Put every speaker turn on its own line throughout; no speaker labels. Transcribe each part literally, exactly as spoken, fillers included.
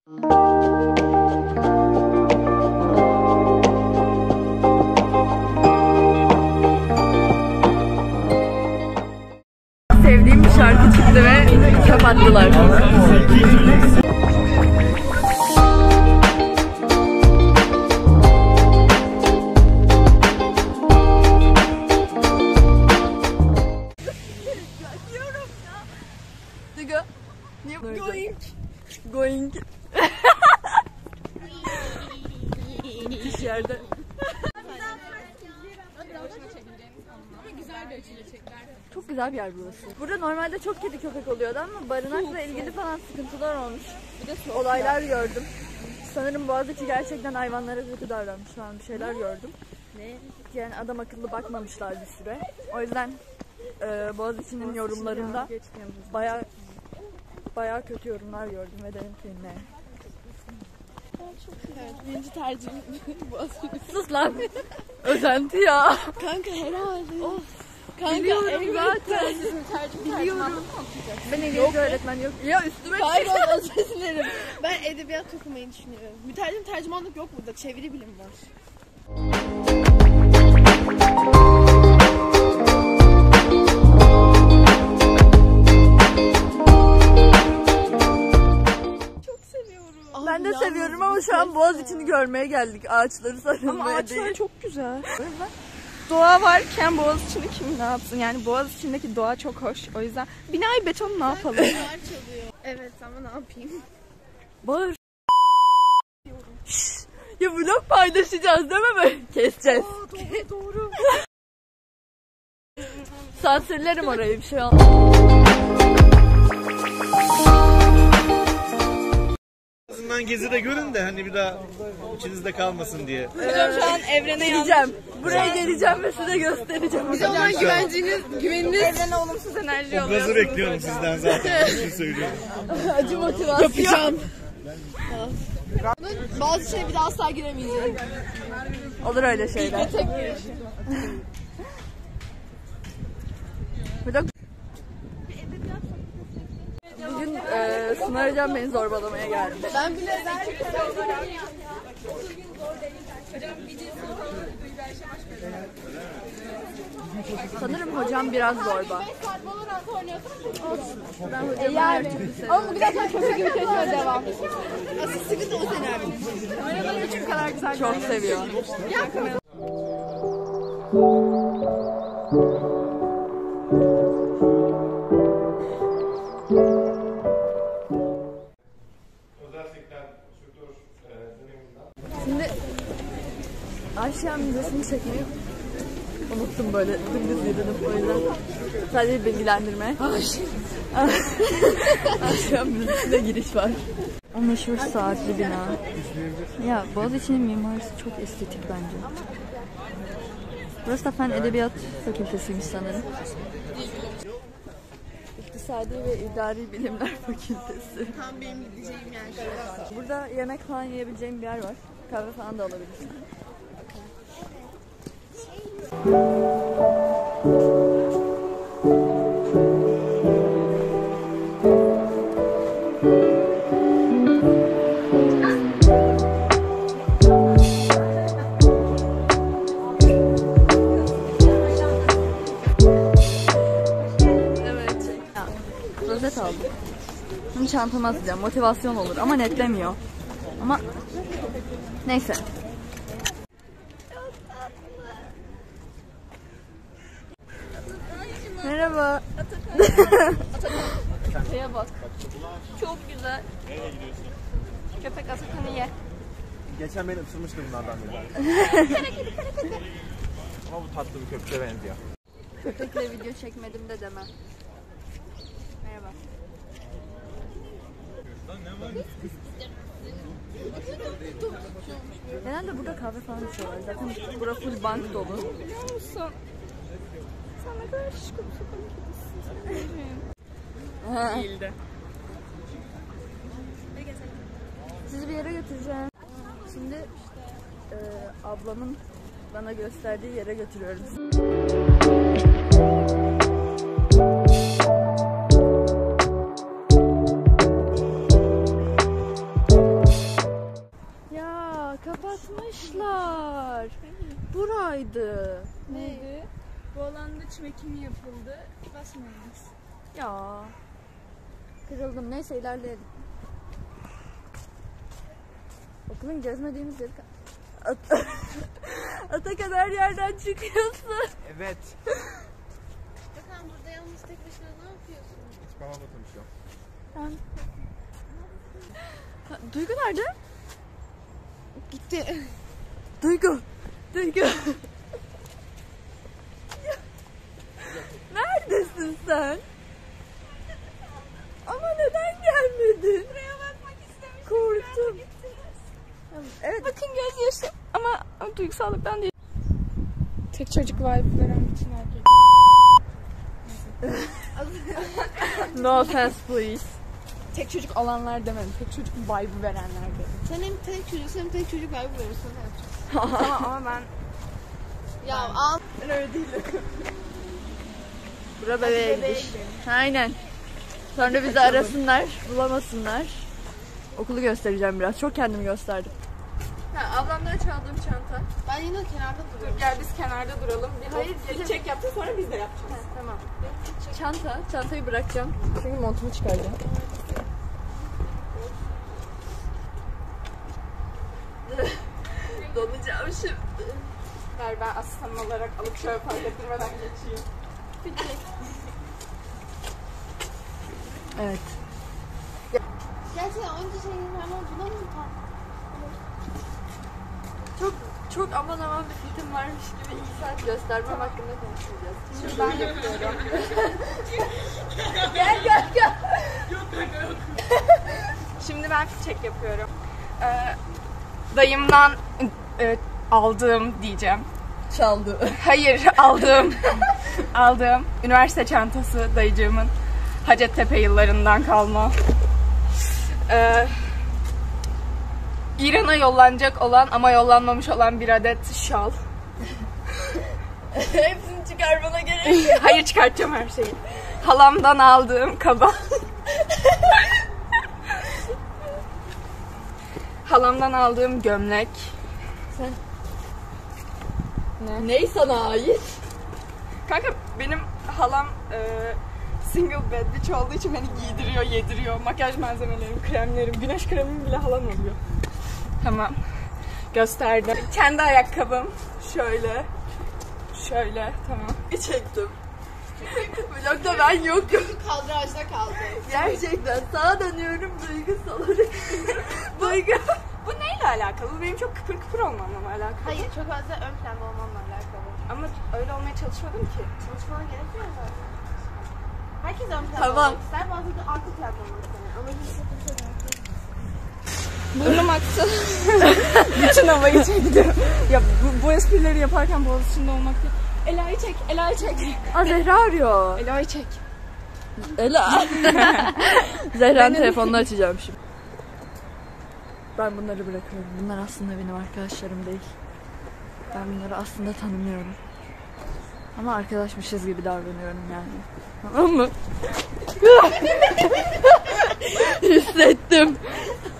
Sevdiğim bir şarkı çıktı ve kapattılar. Going. Going. Müthiş yerde. Çok güzel bir yer burası. Burada normalde çok kedi köpek oluyordu ama barınakla ilgili falan sıkıntılar olmuş. Bir de olaylar gördüm. Sanırım Boğaziçi gerçekten hayvanlara kötü davranmış falan bir şeyler gördüm. Ne? Yani adam akıllı bakmamışlar bir süre. O yüzden e, Boğaziçi'nin yorumlarında bayağı bayağı kötü yorumlar gördüm ve dedim ki ne?
Evet, birinci tercihim Boğaziçi.
Sus lan! Özenti ya!
Kanka herhalde. Of. Kanka
biliyorum zaten. Biliyorum. Ben İngilizce öğretmen yok. Ya üstüme
hayır olmaz seslerim. Ben edebiyat okumayı düşünüyorum. Mütercim tercümanlık yok burada. Çeviri bilim var. Çok seviyorum.
Ben de seviyorum ama şu an Boğaziçi'ni görmeye geldik. Ağaçları sarılmaya
ama ağaçlar
değil.
çok güzel. Doğa varken Boğaziçi'ni kim ne yapsın? Yani Boğaziçi'ndeki doğa çok hoş. O yüzden binayı beton ne yapalım? Evet ama ne yapayım?
Bağır. Ya vlog paylaşacağız değil mi böyle? Keseceğiz.
Aa, doğru doğru.
Sansürlerim orayı bir şey olmaz.
Azından gezi de görün de hani bir daha içinizde kalmasın diye.
Hocam şu an evrene
Geleceğim. Buraya geleceğim ve size göstereceğim.
Hocam güvenciniz, güveniniz evrene olumsuz enerji
O
oluyor.
gazı bekliyorum sizden zaten. Bir söylüyorum.
Acı motivasyon.
Yapacağım. Bazı şeye bir daha asla giremeyeceğim.
Olur öyle şeyler.
Tek girişim.
Bugün e, Sınar Hocam beni zorbalamaya geldi.
Ben bile
Sanırım hocam biraz zorba. Ben hocamı her türlü seviyorum.
ama bugün zaten köpek gibi kesmeye devam. Asıl sıkıntı o seni abi. Arabalar için kadar güzel.
Çok seviyor. Şimdi Aşya Müzesi'ni çekmeyi unuttum böyle dümdüz yürünüp o yüzden sadece bilgilendirme. Aşya Müzesi'ne giriş var. O meşhur saatli bina. Ya Boğaziçi'nin mimarisi çok estetik bence. Burası da Fen Edebiyat Fakültesiymiş sanırım. İktisadi ve İdari Bilimler Fakültesi.
Tam benim gideceğim yer.
Burada yemek falan yiyebileceğim bir yer var. Kahve falan da alabilirsin. Evet. Ya, rozet aldım. Bunu çantama atacağım. Motivasyon olur ama netlemiyor. Ama neyse. Merhaba.
Şeye bak. Çok güzel.
Nereye gidiyorsun?
Köpek Atakan'ı ye.
Geçen beni ısırmıştı bunlardan biri. Ama bu tatlı bir köpüşe benziyor.
Köpekle video çekmedim de deme. Merhaba. Genelde burada kahve falan içiyorlar. Zaten burası full bank dolu.
Biliyor musun? Sen ne kadar şık bir kedisin.
Değildi. Sizi bir yere götüreceğim. Şimdi e, ablamın bana gösterdiği yere götürüyorum. kapatmışlar. Buraydı.
Neydi? Bu alanda çim ekimi yapıldı. Basmıyoruz.
Ya. Kırıldım. Neyse ilerleyelim. Okulun gezmediğimiz yeri... At Atakan her yerden çıkıyorsun.
Evet.
Bakalım burada yalnız tek başına ne yapıyorsun?
Hiç babamla konuşuyorum.
Ben... Ha, Duygu nerede?
Gitti.
Duygu. Duygu. Neredesin sen? Ama neden gelmedin?
Buraya bakmak istemiştim.
Korktum. Evet.
Bakın gözyaşı ama duygusallıktan değil. Tek çocuk vibe veren bütün erkek.
No offense please.
Tek çocuk alanlar demedim. Tek çocuk vibe verenler dedim.
Sen hem tek çocuk hem tek çocuk vibe veriyorsun. Ne yapacaksın?
ama, ama ben
Ya al.
ben öyle değilim.
Bura bebeğe gidiş. Aynen. Sonra bizi arasınlar, bulamasınlar. Okulu göstereceğim biraz. Çok kendimi gösterdim.
Ha, ablamdan çaldığım çanta.
Ben yine kenarda duruyorum.
Gel biz kenarda duralım. Bir
Hayır,
Hayır,
gece-
çek yaptın sonra biz de yapacağız.
Tamam. Çanta, çantayı bırakacağım. Çünkü montumu çıkaracağım. Donacağım şimdi.
Ver ben asistan olarak alıp şöyle fark ettirmeden geçeyim.
Evet.
Gerçekten onca şeyin hemen buna mı tam?
Çok çok aman aman bir fikrim varmış gibi iki saat göstermem hakkında konuşacağız.
Şimdi ben yapıyorum.
Gel gel gel.
Şimdi ben çek yapıyorum. Ee, dayımdan e, aldığım diyeceğim.
Çaldı.
Hayır aldığım aldığım üniversite çantası dayıcığımın Hacettepe yıllarından kalma. Ee, İran'a yollanacak olan ama yollanmamış olan bir adet şal.
Hepsini çıkarmana gerek yok.
Hayır çıkartacağım her şeyi. Halamdan aldığım kaba. Halamdan aldığım gömlek.
Sen
Ne?
ney sana ait?
Kanka benim halam e, single bed bitch olduğu için beni giydiriyor, yediriyor. Makyaj malzemelerim, kremlerim, güneş kremim bile halam oluyor. Tamam. Gösterdim. Kendi ayakkabım. Şöyle. Şöyle. Tamam.
Çektim. Vlogda ben yokum.
Kadrajda kaldı.
Gerçekten sağa dönüyorum duygusal olarak. Duygu.
Bu neyle alakalı? Benim çok kıpır kıpır olmamla mı alakalı?
Hayır çok fazla ön planda olmanla alakalı.
Ama öyle olmaya çalışmadım ki.
Çalışmana gerekmiyor zaten. Herkes ön planda
Tamam.
olmak ister. Bazı da arka planda olmak ister. Ama hiç kimse yok.
Burnum aktı. Bütün havayı çektim. Ya bu, bu esprileri yaparken Boğaziçi'nde olmak değil. Ela'yı çek, Ela'yı çek.
Aa Zehra arıyor.
Ela'yı çek.
Ela. Zehra'nın telefonunu açacağım şimdi. Ben bunları bırakıyorum. Bunlar aslında benim arkadaşlarım değil. Ben bunları aslında tanımıyorum. Ama arkadaşmışız gibi davranıyorum yani. Tamam mı? Hissettim.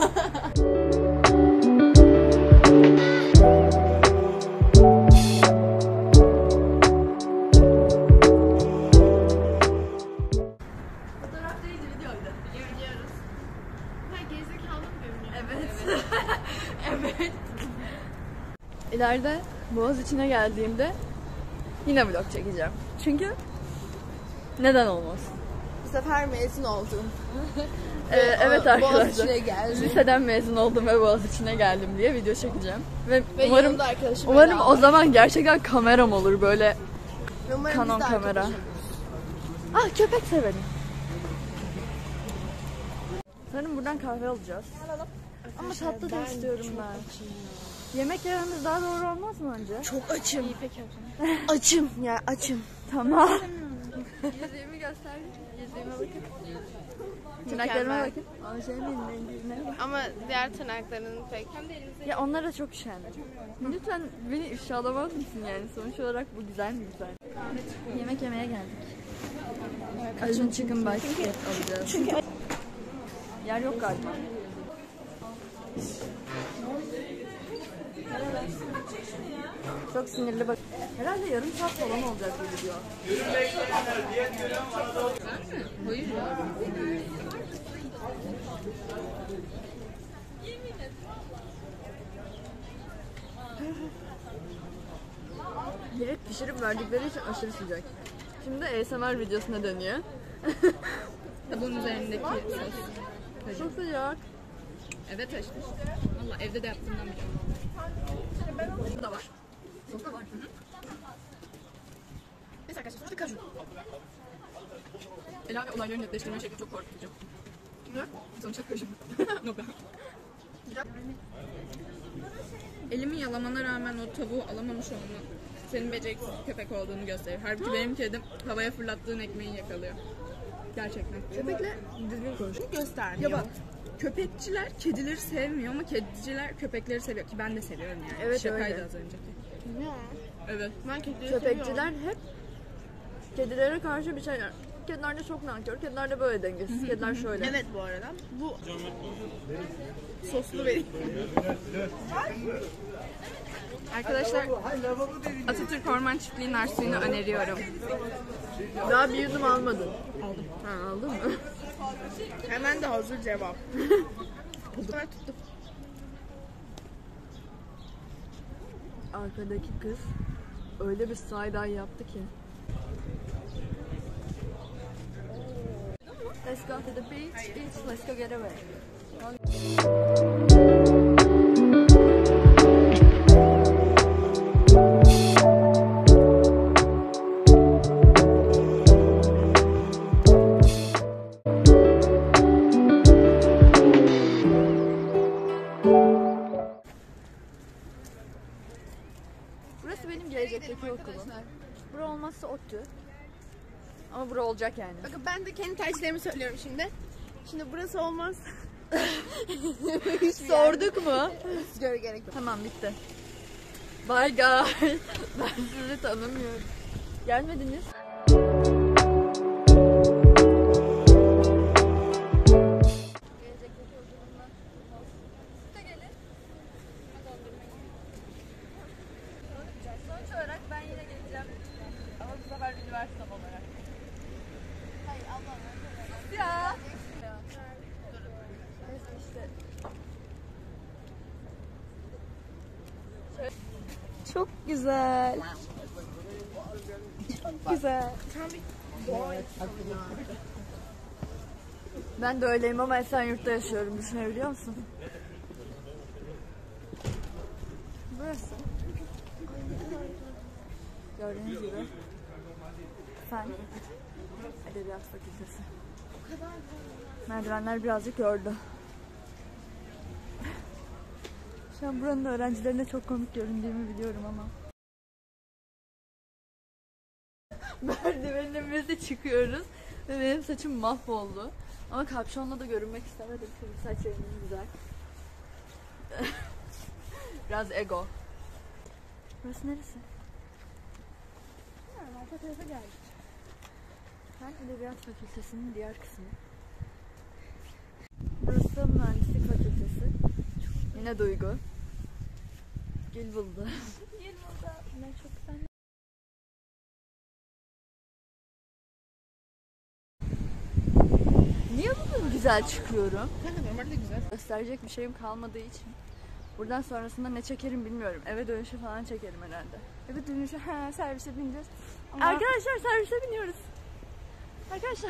Fotoğraf değildi, videoydu.
Biliyoruz. Ha gerizekalı mı görünüyor?
Evet. Evet. İleride Boğaziçi'ne geldiğimde yine vlog çekeceğim. Çünkü neden olmasın?
Bu sefer mezun oldum.
Ee, evet arkadaşlar.
Boğaziçi'ne geldim.
Liseden mezun oldum ve Boğaziçi'ne geldim diye video çekeceğim. Ve,
Ve
umarım
yanımda arkadaşım
umarım
Ela
o
var.
zaman gerçekten kameram olur böyle
Ve umarım
Canon
biz de
kamera.
arkadaşız.
Ah köpek severim. Sanırım buradan kahve alacağız. Ama tatlı da istiyorum ben. Yemek yememiz daha doğru olmaz mı önce?
Çok açım. Açım ya açım.
Tamam. Yüzüğümü göster. Yüzüğüme bakın. Tırnaklarıma
Mükemmel.
bakın. Ama şey benim rengine bak.
Ama diğer tırnaklarının pek.
Ya onlara çok üşendim. Lütfen beni ifşalamaz mısın yani? Sonuç olarak bu güzel mi güzel? Yemek yemeye geldik. Asian chicken basket alacağız. Çünkü yer yok galiba. Çok sinirli bak. Herhalde yarım saat falan olacak bu video.
Hayır ya.
Direkt pişirip verdikleri için aşırı sıcak. Şimdi A S M R videosuna dönüyor.
Tabuğun üzerindeki sos.
Çok sıcak.
Evet açmış. Valla evde de yaptığımdan biliyorum. Bu da var. Sos da var. Hı hı. Neyse arkadaşlar sonuçta kaju. Ela ve olayları netleştirme şekli çok korkutucu. Ne? Sonuçta kaju. Nokta. Elimi yalamana rağmen o tavuğu alamamış olman senin beceriksiz bir köpek olduğunu gösterir. Halbuki benim kedim havaya fırlattığın ekmeği yakalıyor. Gerçekten. Köpekle düzgün konuş.
Göstermiyor.
Ya bak, köpekçiler kedileri sevmiyor ama kediciler köpekleri seviyor ki ben de seviyorum yani.
Evet,
Şakaydı
öyle.
az önceki.
Ya.
Evet.
Ben kedileri
Köpekçiler
seviyorum.
hep kedilere karşı bir şeyler. Kediler de çok nankör, kediler de böyle dengesiz, kediler şöyle.
Evet bu arada. Bu soslu vereyim.
Arkadaşlar Atatürk Orman Çiftliği nar suyunu öneriyorum.
Daha bir yudum almadın. Aldım. Ha, aldın mı?
Hemen de hazır cevap. Ben tuttum.
Arkadaki kız öyle bir side-eye yaptı ki. Let's go to the beach, beach, let's go get away. Burası benim gelecekteki okulum. Bura olmazsa ODTÜ. Ama bura olacak yani.
Bakın ben de kendi tercihlerimi söylüyorum şimdi. Şimdi burası olmaz.
Sorduk mu?
Göre gerek yok.
Tamam, bitti. Bye guys. Ben sizi tanımıyorum. Gelmediniz. Sonuç olarak ben yine geleceğim. Ama bu sefer üniversitem olarak. Hayır, Allah'ım. Ya. İşte. Çok güzel. Çok güzel. Ben de öyleyim ama Esenyurt'ta yaşıyorum. Düşünebiliyor musun? Burası. Gördüğünüz gibi. Fen Edebiyat Fakültesi. Merdivenler birazcık yordu. Şu an buranın öğrencilerine çok komik göründüğümü biliyorum ama. Merdivenimize çıkıyoruz ve benim saçım mahvoldu. Ama kapşonla da görünmek istemedim çünkü saç rengim güzel. Biraz ego. Burası neresi? Bilmiyorum, arka tarafa geldik. Ben Edebiyat Fakültesi'nin diğer kısmı. Burası Mühendislik Fakültesi. Yine Duygu. Gül buldu. Gül buldu. Ben çok güzel. Niye bugün güzel çıkıyorum?
Kanka normalde güzel.
Gösterecek bir şeyim kalmadığı için. Buradan sonrasında ne çekerim bilmiyorum. Eve dönüşü falan çekerim herhalde. Eve dönüşü ha servise bineceğiz. Ama... Arkadaşlar servise biniyoruz. Arkadaşlar.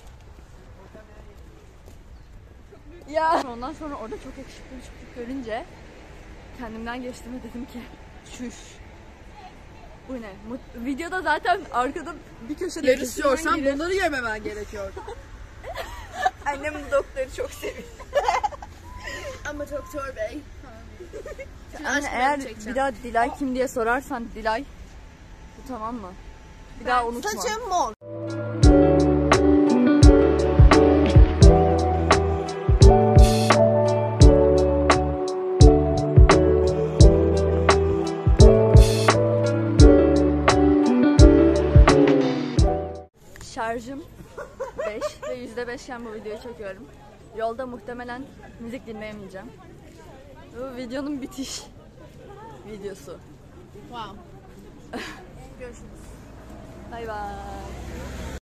Ya. Ondan sonra orada çok yakışıklı bir çocuk görünce kendimden geçtim ve dedim ki çüş. Bu ne? Mut- Videoda zaten arkada bir köşede
Yarışıyorsan
kesilen
bunları yememen gerekiyor.
annem bu doktoru çok seviyor.
Ama doktor bey. Şimdi
Anne,
aşk
eğer
bölümü çekeceğim.
bir daha Dilay kim diye sorarsan Dilay. Bu tamam mı? Bir daha unutma.
Saçım mor.
Şarjım beş ve yüzde beşken bu videoyu çekiyorum. Yolda muhtemelen müzik dinleyemeyeceğim. Bu videonun bitiş videosu.
Wow. Görüşürüz.
Bay bay.